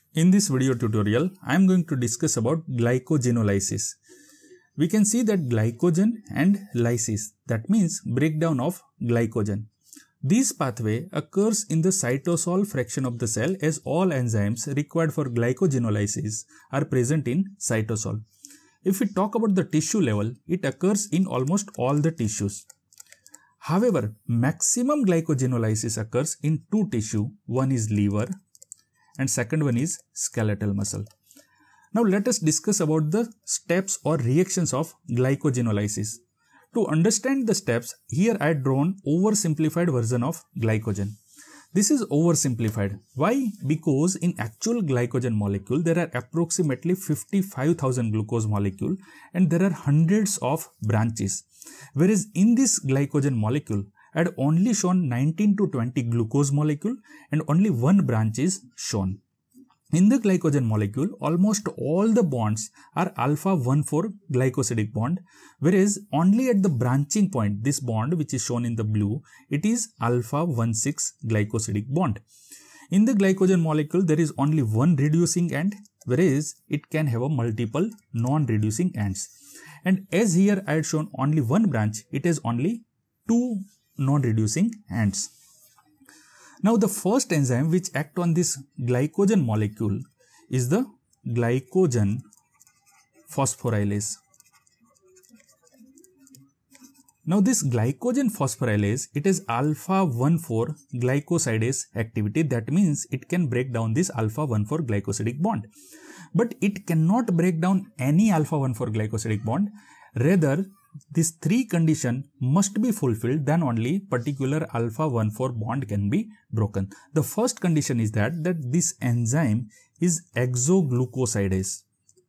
In this video tutorial, I am going to discuss about glycogenolysis. We can see that glycogen and lysis, that means breakdown of glycogen. This pathway occurs in the cytosol fraction of the cell as all enzymes required for glycogenolysis are present in cytosol. If we talk about the tissue level, it occurs in almost all the tissues. However, maximum glycogenolysis occurs in two tissues. One is liver and second one is skeletal muscle. Now let us discuss about the steps or reactions of glycogenolysis. To understand the steps, here I had drawn oversimplified version of glycogen. This is oversimplified. Why? Because in actual glycogen molecule, there are approximately 55,000 glucose molecule and there are hundreds of branches. Whereas in this glycogen molecule, I had only shown 19 to 20 glucose molecule and only one branch is shown. In the glycogen molecule, almost all the bonds are alpha 1,4 glycosidic bond, whereas only at the branching point, this bond which is shown in the blue, it is alpha 1,6 glycosidic bond. In the glycogen molecule, there is only one reducing end, whereas it can have a multiple non-reducing ends. And as here I had shown only one branch, it has only two non-reducing ends. Now the first enzyme which acts on this glycogen molecule is the glycogen phosphorylase. Now this glycogen phosphorylase, it is alpha 1,4 glycosidase activity. That means it can break down this alpha 1,4 glycosidic bond. But it cannot break down any alpha 1,4 glycosidic bond. Rather, these three conditions must be fulfilled, then only particular alpha 1,4 bond can be broken. The first condition is that this enzyme is exoglucosidase.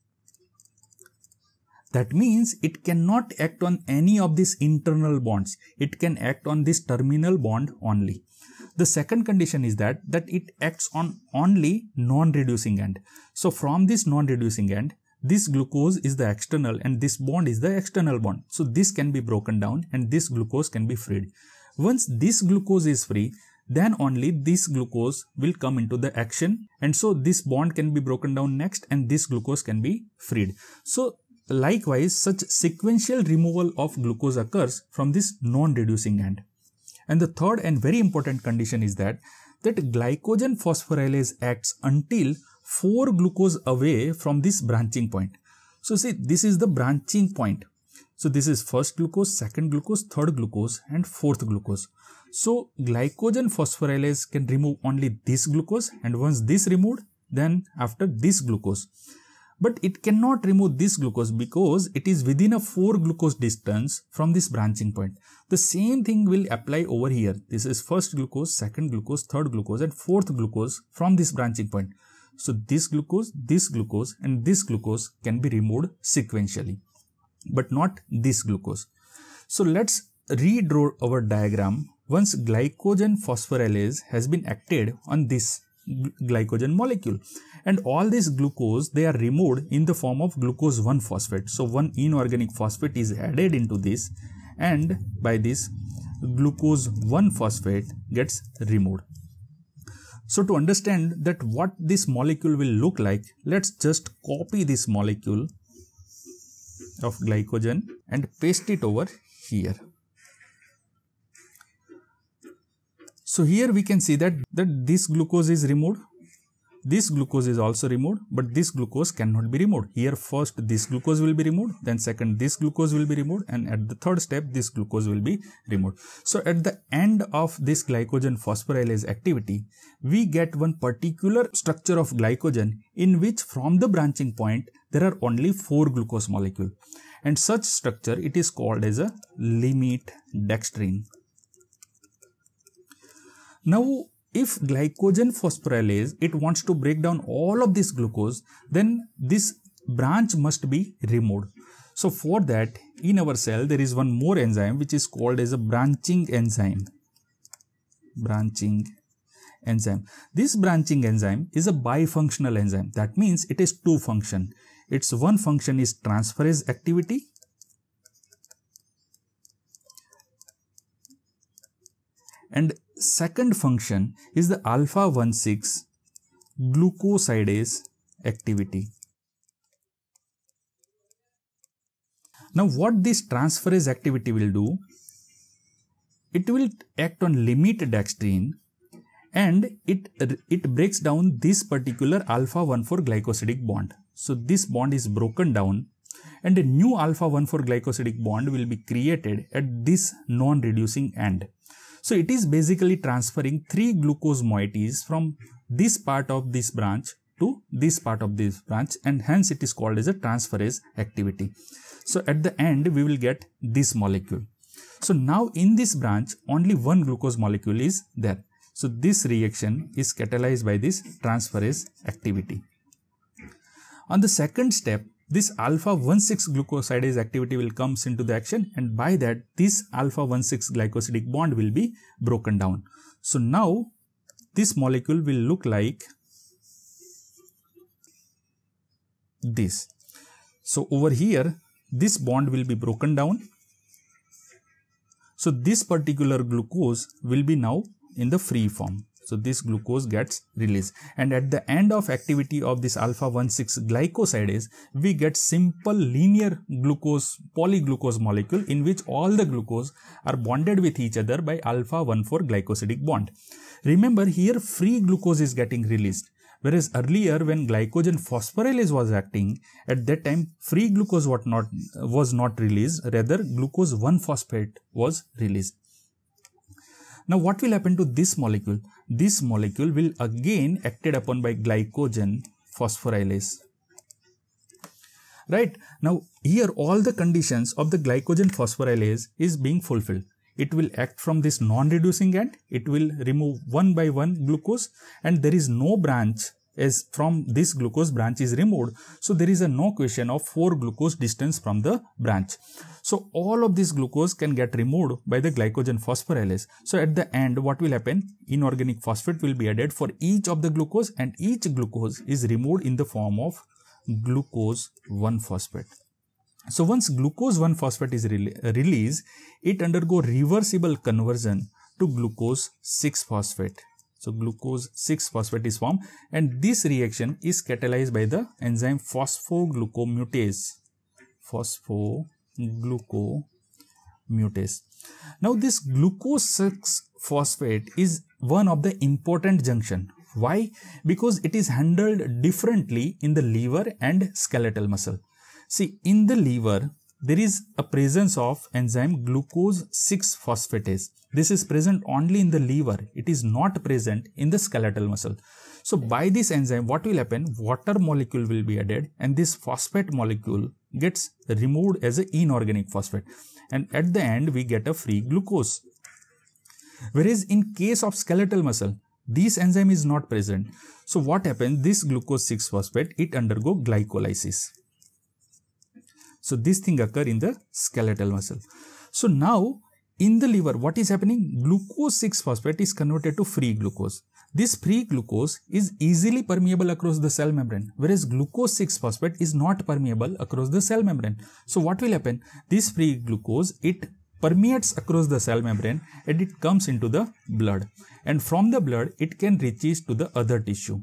That means it cannot act on any of these internal bonds. It can act on this terminal bond only. The second condition is that it acts on only non-reducing end. So from this non-reducing end, this glucose is the external and this bond is the external bond. So this can be broken down and this glucose can be freed. Once this glucose is free, then only this glucose will come into the action, and so this bond can be broken down next and this glucose can be freed. So likewise, such sequential removal of glucose occurs from this non-reducing end. And the third and very important condition is that glycogen phosphorylase acts until 4 glucose away from this branching point. So see, this is the branching point. So this is first glucose, second glucose, third glucose and fourth glucose. So glycogen phosphorylase can remove only this glucose, and once this removed, then after this glucose. But it cannot remove this glucose because it is within a 4 glucose distance from this branching point. The same thing will apply over here. This is first glucose, second glucose, third glucose and fourth glucose from this branching point. So this glucose and this glucose can be removed sequentially, but not this glucose. So let's redraw our diagram once glycogen phosphorylase has been acted on this glycogen molecule, and all this glucose, they are removed in the form of glucose 1-phosphate. So one inorganic phosphate is added into this, and by this glucose 1-phosphate gets removed. So to understand that what this molecule will look like, let's just copy this molecule of glycogen and paste it over here. So here we can see that this glucose is removed, this glucose is also removed, but this glucose cannot be removed. Here first this glucose will be removed, then second this glucose will be removed, and at the third step this glucose will be removed. So at the end of this glycogen phosphorylase activity, we get one particular structure of glycogen in which from the branching point there are only 4 glucose molecule, and such structure it is called as a limit dextrin. Now if glycogen phosphorylase, it wants to break down all of this glucose, then this branch must be removed. So for that, in our cell, there is one more enzyme which is called as a branching enzyme. This branching enzyme is a bifunctional enzyme. That means it is two function. Its one function is transferase activity, and second function is the alpha 1,6 glucosidase activity. Now what this transferase activity will do, it will act on limit dextrin and it breaks down this particular alpha-1,4 glycosidic bond. So this bond is broken down and a new alpha-1,4 glycosidic bond will be created at this non-reducing end. So it is basically transferring 3 glucose moieties from this part of this branch to this part of this branch, and hence it is called as a transferase activity. So at the end we will get this molecule. So now in this branch only one glucose molecule is there. So this reaction is catalyzed by this transferase activity. On the second step, this alpha-1,6 glucosidase activity will comes into the action, and by that this alpha-1,6 glycosidic bond will be broken down. So now this molecule will look like this. So over here this bond will be broken down. So this particular glucose will be now in the free form. So this glucose gets released, and at the end of activity of this alpha-1,6 glycosidase, we get simple linear glucose polyglucose molecule in which all the glucose are bonded with each other by alpha-1,4 glycosidic bond. Remember, here free glucose is getting released, whereas earlier when glycogen phosphorylase was acting, at that time free glucose was not released, rather glucose 1-phosphate was released. Now what will happen to this molecule? This molecule will again acted upon by glycogen phosphorylase. Right, now here all the conditions of the glycogen phosphorylase is being fulfilled. It will act from this non-reducing end, it will remove one by one glucose, and there is no branch as from this glucose branch is removed. So there is no question of 4 glucose distance from the branch. So all of this glucose can get removed by the glycogen phosphorylase. So at the end what will happen? Inorganic phosphate will be added for each of the glucose, and each glucose is removed in the form of glucose 1-phosphate. So once glucose 1-phosphate is released, it undergo reversible conversion to glucose 6-phosphate. So glucose 6-phosphate is formed, and this reaction is catalyzed by the enzyme phosphoglucomutase. Now this glucose 6-phosphate is one of the important junction. Why? Because it is handled differently in the liver and skeletal muscle. See, in the liver there is a presence of enzyme glucose 6-phosphatase. This is present only in the liver. It is not present in the skeletal muscle. So by this enzyme what will happen? Water molecule will be added, and this phosphate molecule gets removed as an inorganic phosphate, and at the end we get a free glucose. Whereas in case of skeletal muscle, this enzyme is not present. So what happens? This glucose 6-phosphate, it undergo glycolysis. So this thing occur in the skeletal muscle. So now in the liver what is happening? Glucose 6-phosphate is converted to free glucose. This free glucose is easily permeable across the cell membrane, whereas glucose 6-phosphate is not permeable across the cell membrane. So what will happen? This free glucose, it permeates across the cell membrane and it comes into the blood, and from the blood it can reach to the other tissue.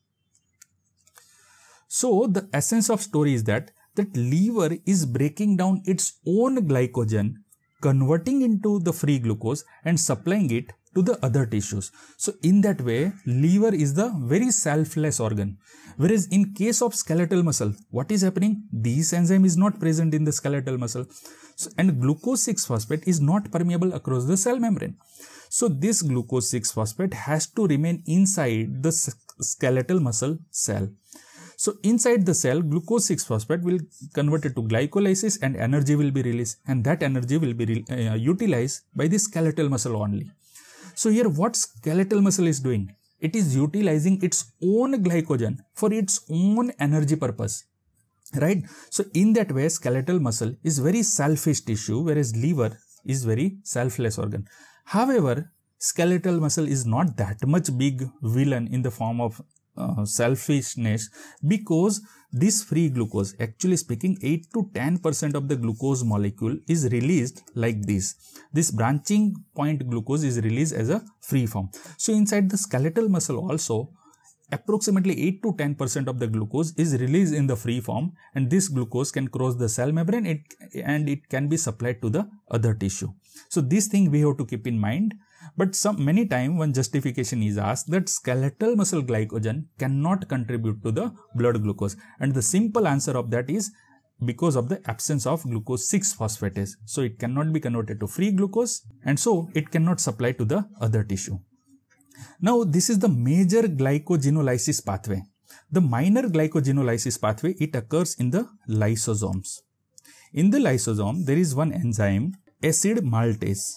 So the essence of story is that liver is breaking down its own glycogen, converting into the free glucose and supplying it to the other tissues. So in that way liver is the very selfless organ. Whereas in case of skeletal muscle, what is happening? This enzyme is not present in the skeletal muscle, and glucose 6-phosphate is not permeable across the cell membrane. So this glucose 6-phosphate has to remain inside the skeletal muscle cell. So inside the cell, glucose 6-phosphate will convert it to glycolysis and energy will be released, and that energy will be utilized by the skeletal muscle only. So here what skeletal muscle is doing? It is utilizing its own glycogen for its own energy purpose, right? So in that way skeletal muscle is very selfish tissue, whereas liver is very selfless organ. However, skeletal muscle is not that much big villain in the form of selfishness, because this free glucose, actually speaking 8 to 10% of the glucose molecule is released like this. This branching point glucose is released as a free form. So inside the skeletal muscle also, approximately 8 to 10% of the glucose is released in the free form, and this glucose can cross the cell membrane and it can be supplied to the other tissue. So this thing we have to keep in mind. But many times one justification is asked that skeletal muscle glycogen cannot contribute to the blood glucose, and the simple answer of that is because of the absence of glucose 6-phosphatase. So it cannot be converted to free glucose, and so it cannot supply to the other tissue. Now this is the major glycogenolysis pathway. The minor glycogenolysis pathway, it occurs in the lysosomes. In the lysosome there is one enzyme, acid maltase.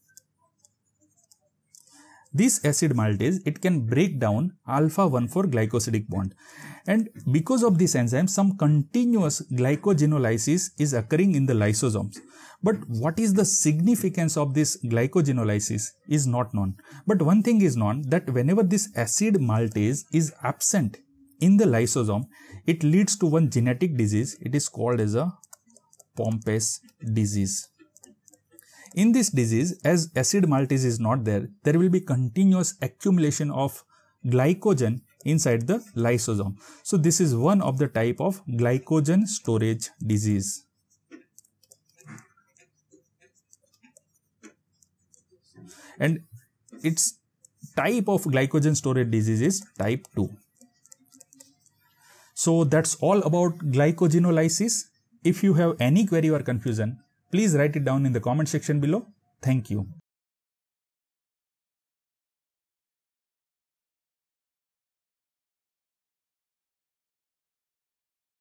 This acid maltase, it can break down alpha-1,4 glycosidic bond, and because of this enzyme some continuous glycogenolysis is occurring in the lysosomes. But what is the significance of this glycogenolysis is not known. But one thing is known, that whenever this acid maltase is absent in the lysosome, it leads to one genetic disease. It is called as a Pompe's disease. In this disease, as acid maltase is not there, there will be continuous accumulation of glycogen inside the lysosome. So this is one of the type of glycogen storage disease. And its type of glycogen storage disease is type 2. So that's all about glycogenolysis. If you have any query or confusion, please write it down in the comment section below. Thank you.